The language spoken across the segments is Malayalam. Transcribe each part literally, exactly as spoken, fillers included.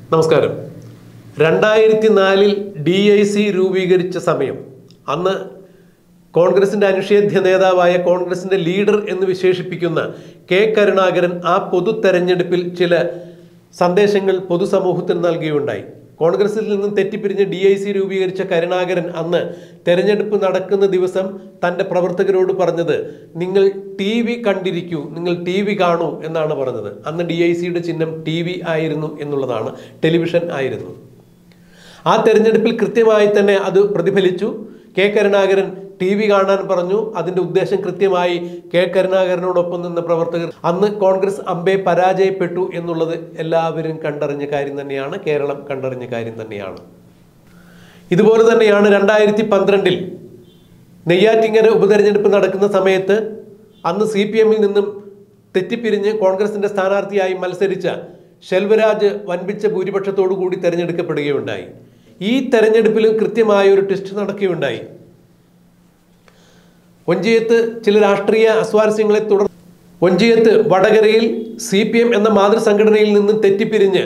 നമസ്കാരം. രണ്ടായിരത്തി നാലിൽ ഡി ഐ സി രൂപീകരിച്ച സമയം അന്ന് കോൺഗ്രസിൻ്റെ അനിഷേധ്യ നേതാവായ കോൺഗ്രസിൻ്റെ ലീഡർ എന്ന് വിശേഷിപ്പിക്കുന്ന കെ കരുണാകരൻ ആ പൊതു തെരഞ്ഞെടുപ്പിൽ ചില സന്ദേശങ്ങൾ പൊതുസമൂഹത്തിന് നൽകുകയുണ്ടായി. കോൺഗ്രസിൽ നിന്നും തെറ്റിപ്പിരിഞ്ഞ് ഡി ഐ സി രൂപീകരിച്ച കരുണാകരൻ അന്ന് തെരഞ്ഞെടുപ്പ് നടക്കുന്ന ദിവസം തൻ്റെ പ്രവർത്തകരോട് പറഞ്ഞത്, നിങ്ങൾ ടി വി കണ്ടിരിക്കൂ, നിങ്ങൾ ടി വി കാണൂ എന്നാണ് പറഞ്ഞത്. അന്ന് ഡി ഐ സിയുടെ ചിഹ്നം ടി വി ആയിരുന്നു എന്നുള്ളതാണ്, ടെലിവിഷൻ ആയിരുന്നു. ആ തെരഞ്ഞെടുപ്പിൽ കൃത്യമായി തന്നെ അത് പ്രതിഫലിച്ചു. കെ കരുണാകരൻ ടി വി കാണാൻ പറഞ്ഞു. അതിൻ്റെ ഉദ്ദേശം കൃത്യമായി കെ കരുണാകരനോടൊപ്പം നിന്ന പ്രവർത്തകർ അന്ന് കോൺഗ്രസ് അമ്പെ പരാജയപ്പെട്ടു എന്നുള്ളത് എല്ലാവരും കണ്ടറിഞ്ഞ കാര്യം തന്നെയാണ്, കേരളം കണ്ടറിഞ്ഞ കാര്യം തന്നെയാണ്. ഇതുപോലെ തന്നെയാണ് രണ്ടായിരത്തി പന്ത്രണ്ടിൽ നെയ്യാറ്റിങ്കര ഉപതെരഞ്ഞെടുപ്പ് നടക്കുന്ന സമയത്ത് അന്ന് സി പി എമ്മിൽ നിന്നും തെറ്റിപ്പിരിഞ്ഞ് കോൺഗ്രസിൻ്റെ സ്ഥാനാർത്ഥിയായി മത്സരിച്ച ശെൽവരാജ് വൻപിച്ച ഭൂരിപക്ഷത്തോടു കൂടി തെരഞ്ഞെടുക്കപ്പെടുകയുണ്ടായി. ഈ തെരഞ്ഞെടുപ്പിലും കൃത്യമായ ഒരു ട്വിസ്റ്റ് നടക്കുകയുണ്ടായി. ഒഞ്ചിയത്ത് ചില രാഷ്ട്രീയ അസ്വാരസ്യങ്ങളെ തുടർന്ന് ഒഞ്ചിയത്ത് വടകരയിൽ സി പി എം എന്ന മാതൃസംഘടനയിൽ നിന്നും തെറ്റിപ്പിരിഞ്ഞ്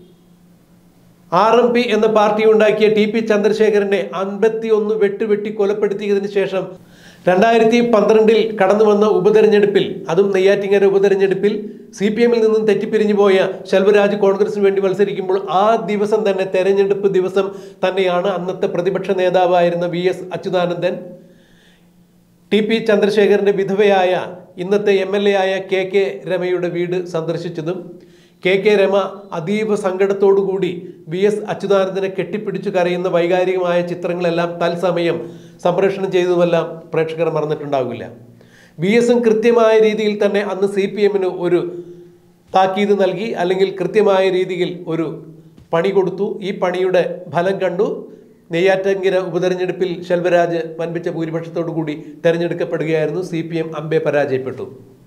ആർ എം പി എന്ന പാർട്ടി ഉണ്ടാക്കിയ ടി പി ചന്ദ്രശേഖരനെ അൻപത്തി ഒന്ന് വെട്ടുവെട്ടി കൊലപ്പെടുത്തിയതിനു ശേഷം രണ്ടായിരത്തി പന്ത്രണ്ടിൽ കടന്നു വന്ന ഉപതെരഞ്ഞെടുപ്പിൽ, അതും നെയ്യാറ്റിങ്കര ഉപതെരഞ്ഞെടുപ്പിൽ സി പി എമ്മിൽ നിന്നും തെറ്റിപ്പിരിഞ്ഞു പോയ ശെൽവരാജ് കോൺഗ്രസിന് വേണ്ടി മത്സരിക്കുമ്പോൾ ആ ദിവസം തന്നെ, തെരഞ്ഞെടുപ്പ് ദിവസം തന്നെയാണ് അന്നത്തെ പ്രതിപക്ഷ നേതാവായിരുന്ന V S Achuthanandan T P ചന്ദ്രശേഖരൻ്റെ വിധവയായ ഇന്നത്തെ എം എൽ എ ആയ കെ കെ രമയുടെ വീട് സന്ദർശിച്ചതും കെ കെ രമ അതീവ സങ്കടത്തോടുകൂടി വി എസ് അച്യുതാനന്ദനെ കെട്ടിപ്പിടിച്ചു കരയുന്ന വൈകാരികമായ ചിത്രങ്ങളെല്ലാം തത്സമയം സംപ്രേഷണം ചെയ്തതുമെല്ലാം പ്രേക്ഷകർ മറന്നിട്ടുണ്ടാവില്ല. വി എസും കൃത്യമായ രീതിയിൽ തന്നെ അന്ന് സി പി എമ്മിന് ഒരു താക്കീത് നൽകി, അല്ലെങ്കിൽ കൃത്യമായ രീതിയിൽ ഒരു പണി കൊടുത്തു. ഈ പണിയുടെ ഫലം കണ്ടു. നെയ്യാറ്റിങ്കര ഉപതെരഞ്ഞെടുപ്പിൽ ശെൽവരാജ് വൻപിച്ച ഭൂരിപക്ഷത്തോടു കൂടി തെരഞ്ഞെടുക്കപ്പെടുകയായിരുന്നു. സി പി എം അമ്പെ പരാജയപ്പെട്ടു.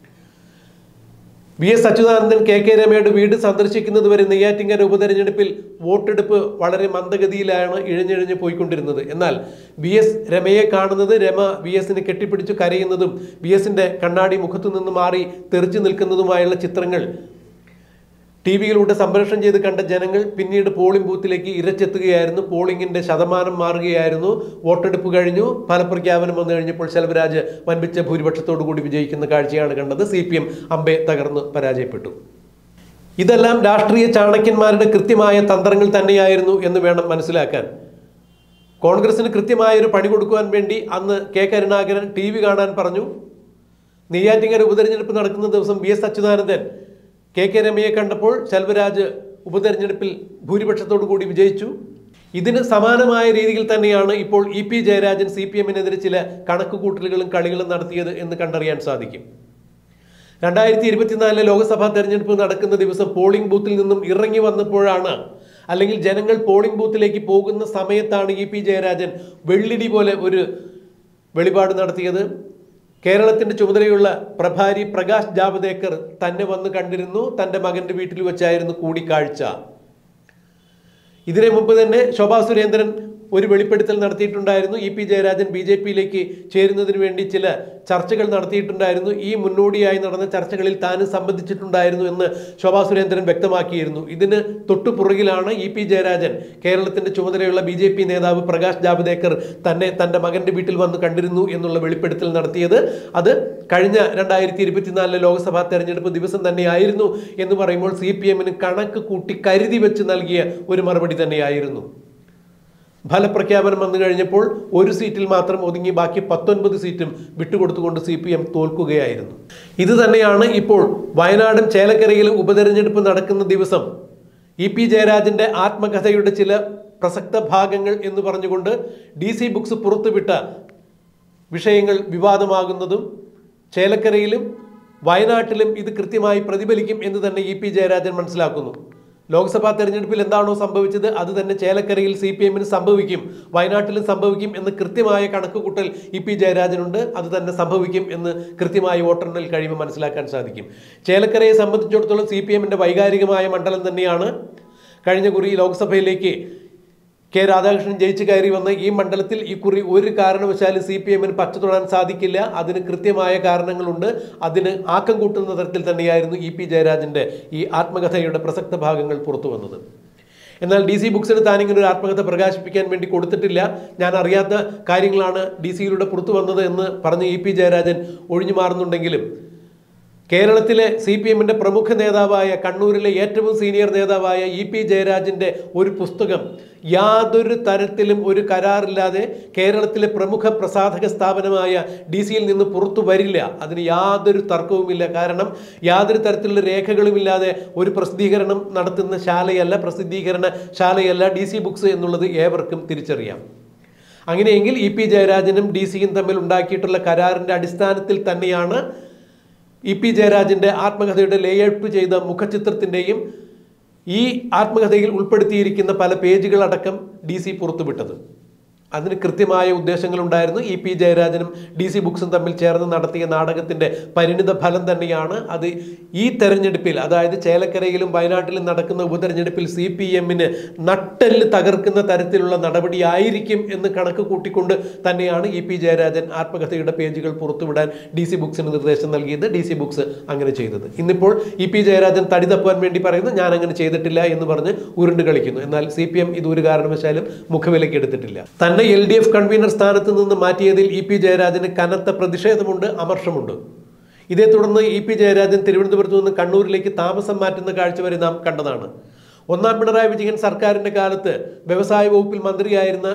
V S Achuthanandan K K രമയുടെ വീട് സന്ദർശിക്കുന്നത് വരെ നെയ്യാറ്റിങ്കര ഉപതെരഞ്ഞെടുപ്പിൽ വോട്ടെടുപ്പ് വളരെ മന്ദഗതിയിലാണ് ഇഴഞ്ഞിഴഞ്ഞ് പോയിക്കൊണ്ടിരുന്നത്. എന്നാൽ വി എസ് രമയെ കാണുന്നത്, രമ വി എസിനെ കെട്ടിപ്പിടിച്ച് കരയുന്നതും വി എസിൻ്റെ കണ്ണാടി മുഖത്തു നിന്ന് മാറി തെറിച്ചു നിൽക്കുന്നതുമായുള്ള ചിത്രങ്ങൾ ടി വിയിലൂടെ സംപ്രേഷണം ചെയ്ത് കണ്ട ജനങ്ങൾ പിന്നീട് പോളിംഗ് ബൂത്തിലേക്ക് ഇരച്ചെത്തുകയായിരുന്നു. പോളിംഗിൻ്റെ ശതമാനം മാറുകയായിരുന്നു. വോട്ടെടുപ്പ് കഴിഞ്ഞു. ഫലപ്രഖ്യാപനം വന്നു കഴിഞ്ഞപ്പോൾ ശെൽവരാജ് വൻപിച്ച ഭൂരിപക്ഷത്തോടു കൂടി വിജയിക്കുന്ന കാഴ്ചയാണ് കണ്ടത്. സി പി എം അമ്പെ തകർന്ന് പരാജയപ്പെട്ടു. ഇതെല്ലാം രാഷ്ട്രീയ ചാണക്യന്മാരുടെ കൃത്യമായ തന്ത്രങ്ങൾ തന്നെയായിരുന്നു എന്ന് വേണം മനസ്സിലാക്കാൻ. കോൺഗ്രസിന് കൃത്യമായൊരു പണി കൊടുക്കുവാൻ വേണ്ടി അന്ന് കെ കരുണാകരൻ ടി വി കാണാൻ പറഞ്ഞു. നെയ്യാറ്റിങ്കര ഉപതെരഞ്ഞെടുപ്പ് നടക്കുന്ന ദിവസം V S Achuthanandan K K രമയെ കണ്ടപ്പോൾ ശെൽവരാജ് ഉപതെരഞ്ഞെടുപ്പിൽ ഭൂരിപക്ഷത്തോടു കൂടി വിജയിച്ചു. ഇതിന് സമാനമായ രീതിയിൽ തന്നെയാണ് ഇപ്പോൾ E P Jayarajan C P എമ്മിനെതിരെ ചില കണക്കുകൂട്ടലുകളും കളികളും നടത്തിയത് എന്ന് കണ്ടറിയാൻ സാധിക്കും. രണ്ടായിരത്തി ഇരുപത്തിനാലിലെ ലോക്സഭാ തെരഞ്ഞെടുപ്പ് നടക്കുന്ന ദിവസം പോളിംഗ് ബൂത്തിൽ നിന്നും ഇറങ്ങി വന്നപ്പോഴാണ്, അല്ലെങ്കിൽ ജനങ്ങൾ പോളിംഗ് ബൂത്തിലേക്ക് പോകുന്ന സമയത്താണ് ഇ പി ജയരാജൻ വെള്ളിടി പോലെ ഒരു വെളിപാട് നടത്തിയത്. കേരളത്തിൻ്റെ ചുമതലയുള്ള പ്രഭാരി പ്രകാശ് ജാവദേക്കർ തന്നെ വന്ന് കണ്ടിരുന്നു. തൻ്റെ മകൻ്റെ വീട്ടിൽ വെച്ചായിരുന്നു കൂടിക്കാഴ്ച. ഇതിനു മുമ്പ് തന്നെ ശോഭാ സുരേന്ദ്രൻ ഒരു വെളിപ്പെടുത്തൽ നടത്തിയിട്ടുണ്ടായിരുന്നു. E P Jayarajan B J പിയിലേക്ക് ചേരുന്നതിന് വേണ്ടി ചില ചർച്ചകൾ നടത്തിയിട്ടുണ്ടായിരുന്നു. ഈ മുന്നോടിയായി നടന്ന ചർച്ചകളിൽ താനും സംബന്ധിച്ചിട്ടുണ്ടായിരുന്നു എന്ന് ശോഭാ സുരേന്ദ്രൻ വ്യക്തമാക്കിയിരുന്നു. ഇതിന് തൊട്ടുപുറകിലാണ് ഇ പി ജയരാജൻ കേരളത്തിൻ്റെ ചുമതലയുള്ള ബി ജെ പി നേതാവ് പ്രകാശ് ജാവദേക്കർ തന്നെ തൻ്റെ മകൻ്റെ വീട്ടിൽ വന്ന് കണ്ടിരുന്നു എന്നുള്ള വെളിപ്പെടുത്തൽ നടത്തിയത്. അത് കഴിഞ്ഞ രണ്ടായിരത്തി ഇരുപത്തിനാലിലെ ലോക്സഭാ തെരഞ്ഞെടുപ്പ് ദിവസം തന്നെയായിരുന്നു എന്ന് പറയുമ്പോൾ സി പി എമ്മിന് കണക്ക് കൂട്ടി കരുതി വെച്ച് നൽകിയ ഒരു മറുപടി തന്നെയായിരുന്നു. ഫലപ്രഖ്യാപനം വന്നു കഴിഞ്ഞപ്പോൾ ഒരു സീറ്റിൽ മാത്രം ഒതുങ്ങി ബാക്കി പത്തൊൻപത് സീറ്റും വിട്ടുകൊടുത്തുകൊണ്ട് സി പി എം തോൽക്കുകയായിരുന്നു. ഇത് തന്നെയാണ് ഇപ്പോൾ വയനാടും ചേലക്കരയിലും ഉപതെരഞ്ഞെടുപ്പ് നടക്കുന്ന ദിവസം ഇ പി ജയരാജൻ്റെ ആത്മകഥയുടെ ചില പ്രസക്ത ഭാഗങ്ങൾ എന്ന് പറഞ്ഞുകൊണ്ട് ഡി സി ബുക്സ് പുറത്തുവിട്ട വിഷയങ്ങൾ വിവാദമാകുന്നതും ചേലക്കരയിലും വയനാട്ടിലും ഇത് കൃത്യമായി പ്രതിഫലിക്കും എന്ന് തന്നെ ഇ പി ജയരാജൻ മനസ്സിലാക്കുന്നു. ലോക്സഭാ തെരഞ്ഞെടുപ്പിൽ എന്താണോ സംഭവിച്ചത് അത് തന്നെ ചേലക്കരയിൽ സി പി എമ്മിന് സംഭവിക്കും, വയനാട്ടിലും സംഭവിക്കും എന്ന് കൃത്യമായ കണക്കുകൂട്ടൽ ഇ പി ജയരാജനുണ്ട്. അത് തന്നെ സംഭവിക്കും എന്ന് കൃത്യമായി വോട്ടെണ്ണൽ കഴിയുമ്പോൾ മനസ്സിലാക്കാൻ സാധിക്കും. ചേലക്കരയെ സംബന്ധിച്ചിടത്തോളം സി പി എമ്മിൻ്റെ വൈകാരികമായ മണ്ഡലം തന്നെയാണ്. കഴിഞ്ഞ കുറി ലോക്സഭയിലേക്ക് കെ രാധാകൃഷ്ണൻ ജയിച്ചു കയറി വന്ന ഈ മണ്ഡലത്തിൽ ഈ കുറി ഒരു കാരണവശാലും സി പി എമ്മിന് പച്ച തൊടാൻ സാധിക്കില്ല. അതിന് കൃത്യമായ കാരണങ്ങളുണ്ട്. അതിന് ആക്കം കൂട്ടുന്ന തരത്തിൽ തന്നെയായിരുന്നു ഇ പി ജയരാജൻ്റെ ഈ ആത്മകഥയുടെ പ്രസക്ത ഭാഗങ്ങൾ പുറത്തു വന്നത്. എന്നാൽ ഡി സി ബുക്സിന് താനിങ്ങനെ ഒരു ആത്മകഥ പ്രകാശിപ്പിക്കാൻ വേണ്ടി കൊടുത്തിട്ടില്ല, ഞാൻ അറിയാത്ത കാര്യങ്ങളാണ് ഡി സിയിലൂടെ പുറത്തു വന്നത് എന്ന് പറഞ്ഞ് ഇ പി ജയരാജൻ ഒഴിഞ്ഞു മാറുന്നുണ്ടെങ്കിലും കേരളത്തിലെ സി പി എമ്മിൻ്റെ പ്രമുഖ നേതാവായ, കണ്ണൂരിലെ ഏറ്റവും സീനിയർ നേതാവായ ഇ പി ജയരാജൻ്റെ ഒരു പുസ്തകം യാതൊരു തരത്തിലും ഒരു കരാറില്ലാതെ കേരളത്തിലെ പ്രമുഖ പ്രസാധക സ്ഥാപനമായ ഡി സിയിൽ നിന്ന് പുറത്തു വരില്ല. അതിന് യാതൊരു തർക്കവുമില്ല. കാരണം യാതൊരു തരത്തിലുള്ള രേഖകളുമില്ലാതെ ഒരു പ്രസിദ്ധീകരണം നടത്തുന്ന ശാലയല്ല, പ്രസിദ്ധീകരണ ശാലയല്ല ഡി സി ബുക്സ് എന്നുള്ളത് ഏവർക്കും തിരിച്ചറിയാം. അങ്ങനെയെങ്കിൽ ഇ പി ജയരാജനും ഡി സിയും തമ്മിൽ ഉണ്ടാക്കിയിട്ടുള്ള കരാറിൻ്റെ അടിസ്ഥാനത്തിൽ തന്നെയാണ് ഇ പി ജയരാജൻ്റെ ആത്മകഥയുടെ ലേഔട്ട് ചെയ്ത മുഖചിത്രത്തിൻ്റെയും ഈ ആത്മകഥയിൽ ഉൾപ്പെടുത്തിയിരിക്കുന്ന പല പേജുകളടക്കം ഡി സി പുറത്തുവിട്ടത്. അതിന് കൃത്യമായ ഉദ്ദേശങ്ങളുണ്ടായിരുന്നു. ഇ പി ജയരാജനും ഡി സി ബുക്സും തമ്മിൽ ചേർന്ന് നടത്തിയ നാടകത്തിൻ്റെ പരിണിത ഫലം തന്നെയാണ് അത്. ഈ തെരഞ്ഞെടുപ്പിൽ, അതായത് ചേലക്കരയിലും വയനാട്ടിലും നടക്കുന്ന ഉപതെരഞ്ഞെടുപ്പിൽ സി പി എമ്മിന് നട്ടെല്ല് തകർക്കുന്ന തരത്തിലുള്ള നടപടിയായിരിക്കും എന്ന് കണക്ക് കൂട്ടിക്കൊണ്ട് തന്നെയാണ് ഇ പി ജയരാജൻ ആത്മകഥയുടെ പേജുകൾ പുറത്തുവിടാൻ ഡി സി ബുക്സിന് നിർദ്ദേശം നൽകിയത്. ഡി സി ബുക്സ് അങ്ങനെ ചെയ്തത്. ഇന്നിപ്പോൾ ഇ പി ജയരാജൻ തടി തപ്പാൻ വേണ്ടി പറയുന്നു, ഞാൻ അങ്ങനെ ചെയ്തിട്ടില്ല എന്ന് പറഞ്ഞ് ഉരുണ്ട് കളിക്കുന്നു. എന്നാൽ സി പി എം ഇത് ഒരു കാരണവശാലും മുഖവിലയ്ക്ക് എടുത്തിട്ടില്ല. തന്നെ എൽ ഡി എഫ് കൺവീനർ സ്ഥാനത്ത് നിന്ന് മാറ്റിയതിൽ ഇ പി ജയരാജന് കനത്ത പ്രതിഷേധമുണ്ട്, അമർഷമുണ്ട്. ഇതേ തുടർന്ന് ഇ പി ജയരാജൻ തിരുവനന്തപുരത്ത് നിന്ന് കണ്ണൂരിലേക്ക് താമസം മാറ്റുന്ന കാഴ്ച വരെ നാം കണ്ടതാണ്. ഒന്നാം പിണറായി വിജയൻ സർക്കാരിൻ്റെ കാലത്ത് വ്യവസായ വകുപ്പിൽ മന്ത്രിയായിരുന്ന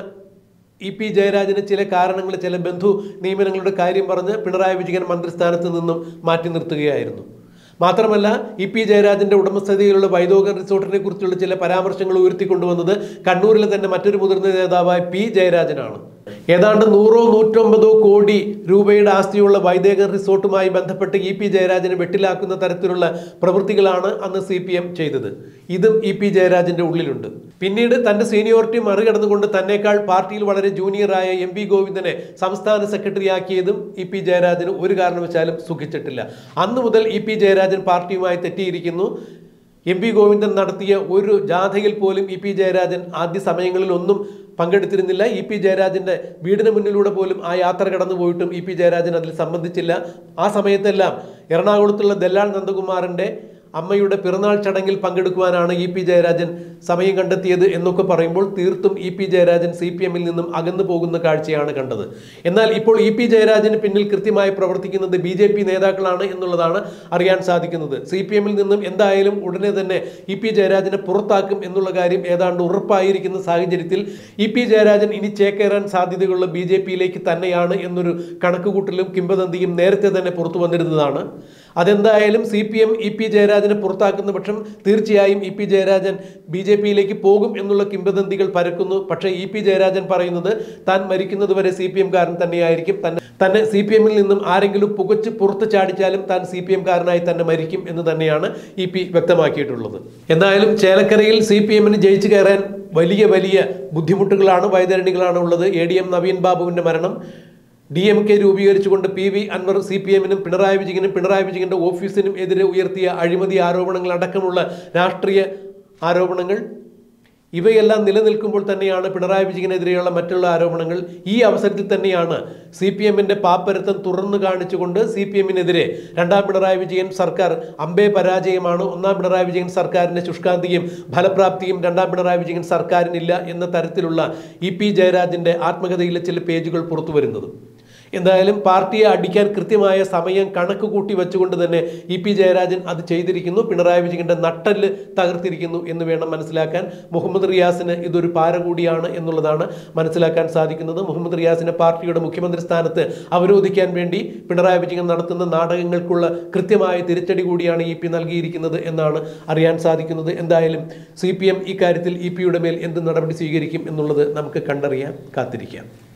ഇ പി ജയരാജന് ചില കാരണങ്ങൾ, ചില ബന്ധു നിയമനങ്ങളുടെ കാര്യം പറഞ്ഞ് പിണറായി വിജയൻ മന്ത്രിസ്ഥാനത്ത് നിന്നും മാറ്റി നിർത്തുകയായിരുന്നു. മാത്രമല്ല, ഇ പി ജയരാജൻ്റെ ഉടമസ്ഥതയിലുള്ള വൈദോകൻ റിസോർട്ടിനെ കുറിച്ചുള്ള ചില പരാമർശങ്ങൾ ഉയർത്തിക്കൊണ്ടുവന്നത് കണ്ണൂരിലെ തന്നെ മറ്റൊരു മുതിർന്ന നേതാവായ പി ജയരാജനാണ്. ഏതാണ്ട് നൂറോ നൂറ്റൊമ്പതോ കോടി രൂപയുടെ ആസ്തിയുള്ള വൈദേകൻ റിസോർട്ടുമായി ബന്ധപ്പെട്ട് ഇ പി ജയരാജനെ വെട്ടിലാക്കുന്ന തരത്തിലുള്ള പ്രവൃത്തികളാണ് അന്ന് സി പി എം ചെയ്തത്. ഇതും ഇ പി ജയരാജൻ്റെ ഉള്ളിലുണ്ട്. പിന്നീട് തൻ്റെ സീനിയോറിറ്റി മറികടന്നുകൊണ്ട് തന്നേക്കാൾ പാർട്ടിയിൽ വളരെ ജൂനിയറായ എം വി ഗോവിന്ദനെ സംസ്ഥാന സെക്രട്ടറി ആക്കിയതും ഇ പി ജയരാജന് ഒരു കാരണവശാലും സുഖിച്ചിട്ടില്ല. അന്നു മുതൽ ഇ പി ജയരാജൻ പാർട്ടിയുമായി തെറ്റിയിരിക്കുന്നു. എം വി ഗോവിന്ദൻ നടത്തിയ ഒരു ജാഥയിൽ പോലും ഇ പി ജയരാജൻ ആദ്യ സമയങ്ങളിലൊന്നും പങ്കെടുത്തിരുന്നില്ല. ഇ പി ജയരാജൻ്റെ വീടിന് മുന്നിലൂടെ പോലും ആ യാത്ര കടന്നു പോയിട്ടും ഇ പി ജയരാജൻ അതിൽ സംബന്ധിച്ചില്ല. ആ സമയത്തെല്ലാം എറണാകുളത്തുള്ള ദല്ലാൽ നന്ദകുമാറിൻ്റെ അമ്മയുടെ പിറന്നാൾ ചടങ്ങിൽ പങ്കെടുക്കുവാനാണ് ഇ പി ജയരാജൻ സമയം കണ്ടെത്തിയത് എന്നൊക്കെ പറയുമ്പോൾ തീർത്തും E P Jayarajan C P എമ്മിൽ നിന്നും അകന്നു പോകുന്ന കാഴ്ചയാണ് കണ്ടത്. എന്നാൽ ഇപ്പോൾ ഇ പി ജയരാജന് പിന്നിൽ കൃത്യമായി പ്രവർത്തിക്കുന്നത് ബി ജെ പി നേതാക്കളാണ് എന്നുള്ളതാണ് അറിയാൻ സാധിക്കുന്നത്. സി പി എമ്മിൽ നിന്നും എന്തായാലും ഉടനെ തന്നെ ഇ പി ജയരാജനെ പുറത്താക്കും എന്നുള്ള കാര്യം ഏതാണ്ട് ഉറപ്പായിരിക്കുന്ന സാഹചര്യത്തിൽ ഇ പി ജയരാജൻ ഇനി ചേക്കേറാൻ സാധ്യതയുള്ള ബി ജെ പിയിലേക്ക് തന്നെയാണ് എന്നൊരു കണക്കുകൂട്ടലും കിംവദന്തിയും നേരത്തെ തന്നെ പുറത്തു വന്നിരുന്നതാണ്. അതെന്തായാലും C P M E P ജയരാജനെ പുറത്താക്കുന്ന പക്ഷം തീർച്ചയായും E P Jayarajan B J പിയിലേക്ക് പോകും എന്നുള്ള കിംവദന്തികൾ പരക്കുന്നു. പക്ഷേ ഇ പി ജയരാജൻ പറയുന്നത് താൻ മരിക്കുന്നത് വരെ സി പി എംകാരൻ തന്നെയായിരിക്കും, തന്നെ തന്നെ സി പി എമ്മിൽ നിന്നും ആരെങ്കിലും പുകച്ച് പുറത്ത് ചാടിച്ചാലും താൻ സി പി എംകാരനായി തന്നെ മരിക്കും എന്ന് തന്നെയാണ് ഇ പി വ്യക്തമാക്കിയിട്ടുള്ളത്. എന്തായാലും ചേലക്കരയിൽ സി പി എമ്മിന് ജയിച്ചു കയറാൻ വലിയ വലിയ ബുദ്ധിമുട്ടുകളാണ്, വൈതരണികളാണ് ഉള്ളത്. എ ഡി എം നവീൻ ബാബുവിൻ്റെ മരണം, ഡി എം കെ രൂപീകരിച്ചുകൊണ്ട് P V Anvar C P എമ്മിനും പിണറായി വിജയനും പിണറായി വിജയൻ്റെ ഓഫീസിനും എതിരെ ഉയർത്തിയ അഴിമതി ആരോപണങ്ങൾ അടക്കമുള്ള രാഷ്ട്രീയ ആരോപണങ്ങൾ, ഇവയെല്ലാം നിലനിൽക്കുമ്പോൾ തന്നെയാണ് പിണറായി വിജയനെതിരെയുള്ള മറ്റുള്ള ആരോപണങ്ങൾ. ഈ അവസരത്തിൽ തന്നെയാണ് സി പി എമ്മിൻ്റെ പാപ്പരത്തം തുറന്നു കാണിച്ചുകൊണ്ട് സി പി എമ്മിനെതിരെ രണ്ടാം പിണറായി വിജയൻ സർക്കാർ അമ്പേ പരാജയമാണ്, ഒന്നാം പിണറായി വിജയൻ സർക്കാരിൻ്റെ ശുഷ്കാന്തിയും ഫലപ്രാപ്തിയും രണ്ടാം പിണറായി വിജയൻ സർക്കാരിനില്ല എന്ന തരത്തിലുള്ള ഇ പി ജയരാജൻ്റെ ആത്മകഥയിലെ ചില പേജുകൾ പുറത്തു വരുന്നത്. എന്തായാലും പാർട്ടിയെ അടിക്കാൻ കൃത്യമായ സമയം കണക്ക് കൂട്ടി വെച്ചുകൊണ്ട് തന്നെ ഇ പി ജയരാജൻ അത് ചെയ്തിരിക്കുന്നു. പിണറായി വിജയൻ്റെ നട്ടെല്ല് തകർത്തിരിക്കുന്നു എന്ന് വേണം മനസ്സിലാക്കാൻ. മുഹമ്മദ് റിയാസിന് ഇതൊരു പാര കൂടിയാണ് എന്നുള്ളതാണ് മനസ്സിലാക്കാൻ സാധിക്കുന്നത്. മുഹമ്മദ് റിയാസിനെ പാർട്ടിയുടെ മുഖ്യമന്ത്രി സ്ഥാനത്ത് അവരോധിക്കാൻ വേണ്ടി പിണറായി വിജയൻ നടത്തുന്ന നാടകങ്ങൾക്കുള്ള കൃത്യമായ തിരിച്ചടി കൂടിയാണ് ഇ പി നൽകിയിരിക്കുന്നത് എന്നാണ് അറിയാൻ സാധിക്കുന്നത്. എന്തായാലും സി പി എം ഇക്കാര്യത്തിൽ ഇ പിയുടെ മേൽ എന്ത് നടപടി സ്വീകരിക്കും എന്നുള്ളത് നമുക്ക് കണ്ടറിയാം, കാത്തിരിക്കാം.